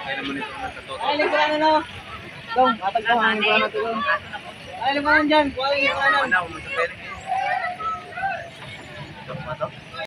Ay, lingkuran na no. Dong, matag ko hangin ko na ito. Ay, lingkuran dyan. Kuha yung lingkuran.